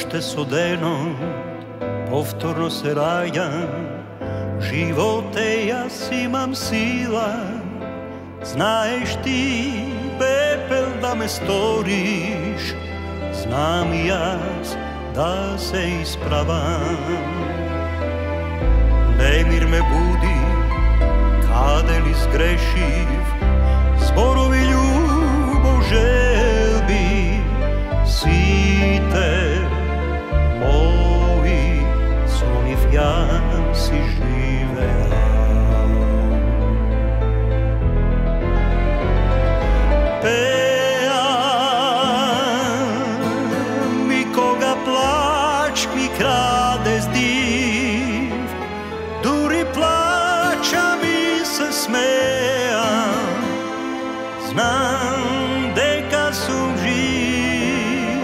Ušte sodenom povtorno se rađam, živote ja si imam sila. Znaješ ti, pepel, da me storiš, znam i jaz da se ispravam. Nemir me budi, kade li zgrešiv, zborovi ljubov želbi, site moji, soniv ja si živea. Mi koga plač mi krade zdiv, duri plača mi se smejam, znam deka sum živ.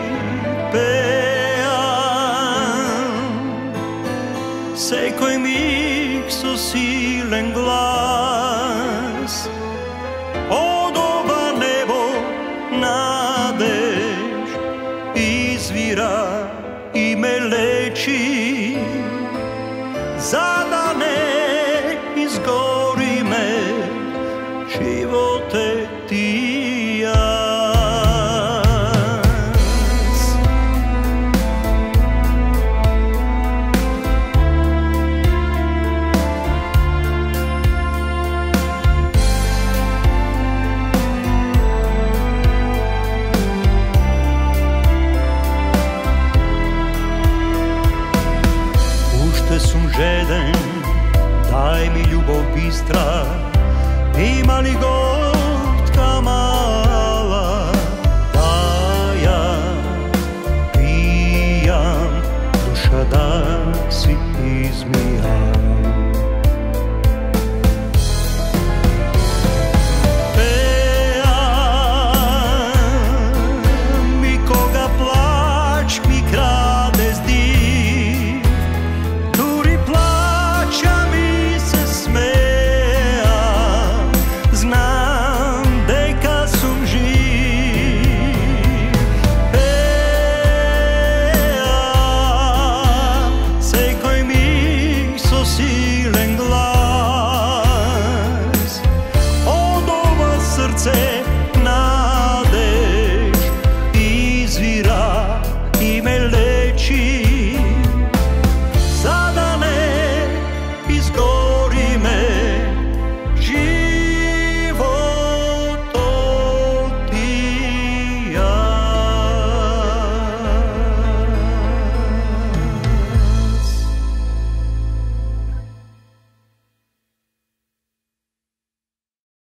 Sekoj mig so silen glas, od oba nebo nadež izvira i me leči. Zadane izgori me, živote ti jaz. Sum žeden, daj mi ljubov bistra, ima li gotka mala, da ja pijam, duša da si izmijam. Mi koga plač mi krade zdi, silen glas, od ova srce